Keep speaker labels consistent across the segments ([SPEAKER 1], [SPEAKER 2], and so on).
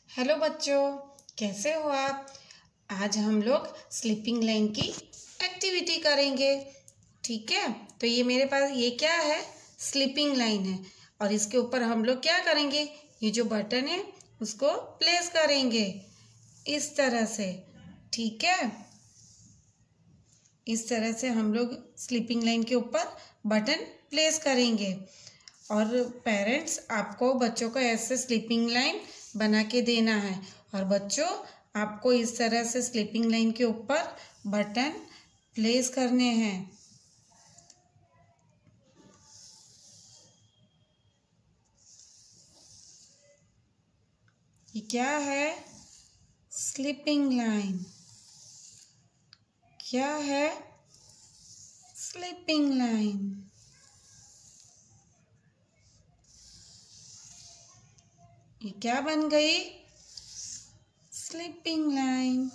[SPEAKER 1] Hello बच्चों, कैसे हो आप। आज हम लोग स्लीपिंग लाइन की एक्टिविटी करेंगे। ठीक है, तो ये मेरे पास ये क्या है, स्लीपिंग लाइन है। और इसके ऊपर हम लोग क्या करेंगे, ये जो बटन है उसको प्लेस करेंगे इस तरह से। ठीक है, इस तरह से हम लोग स्लीपिंग लाइन के ऊपर बटन प्लेस करेंगे। और पेरेंट्स आपको बच्चों को ऐसे स्लीपिंग लाइन बना के देना है। और बच्चों आपको इस तरह से स्लीपिंग लाइन के ऊपर बटन प्लेस करने हैं। ये क्या है, स्लीपिंग लाइन। क्या है, स्लीपिंग लाइन। ये क्या बन गई, sleeping line.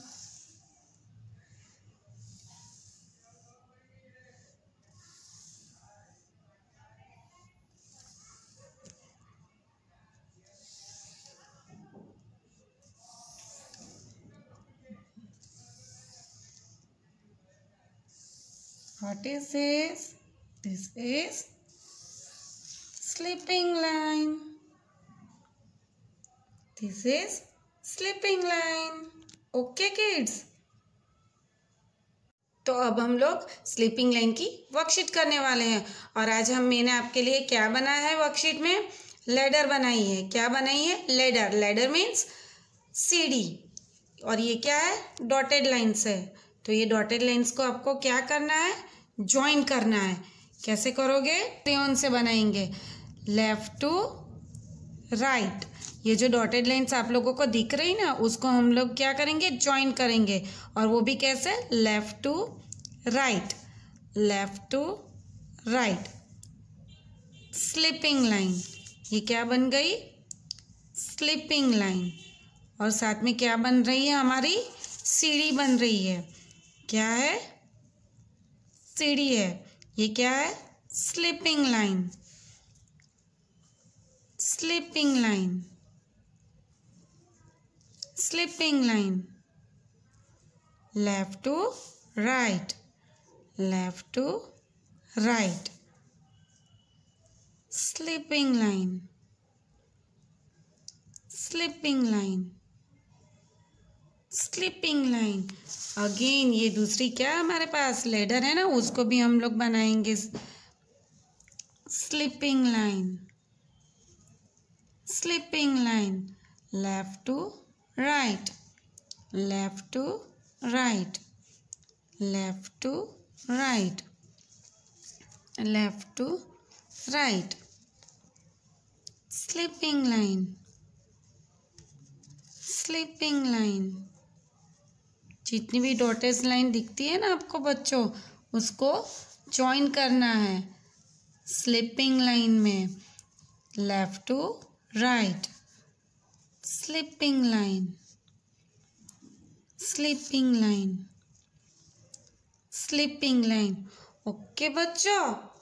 [SPEAKER 1] What is this? This is sleeping line. This is sleeping line. Okay kids? तो अब हम लोग स्लीपिंग लाइन की वर्कशीट करने वाले हैं। और आज मैंने आपके लिए क्या बनाया है, वर्कशीट में लैडर बनाई है। क्या बनाई है, लैडर। लैडर मीन्स सीढ़ी। और ये क्या है, डॉटेड लाइन्स है। तो ये डॉटेड लाइन्स को आपको क्या करना है, ज्वाइन करना है। कैसे करोगे, क्रेयॉन से बनाएंगे, लेफ्ट टू राइट। ये जो डॉटेड लाइन्स आप लोगों को दिख रही ना, उसको हम लोग क्या करेंगे, ज्वाइन करेंगे। और वो भी कैसे, left to right, left to right. Sleeping line, ये क्या बन गई, स्लीपिंग लाइन। और साथ में क्या बन रही है, हमारी सीढ़ी बन रही है। क्या है, सीढ़ी है। ये क्या है, sleeping line, sleeping line, sleeping line. Left to right, left to right. Sleeping line, sleeping line, sleeping line. Again ये दूसरी क्या है, हमारे पास लेडर है ना, उसको भी हम लोग बनाएंगे। Sleeping line, sleeping line. Left to right, left to right, left to right, left to right. Sleeping line, sleeping line. जितनी भी डॉटेड लाइन दिखती है ना आपको बच्चों, उसको ज्वाइन करना है स्लीपिंग लाइन में। Left to right, sleeping line, sleeping line, sleeping line. Okay बच्चों।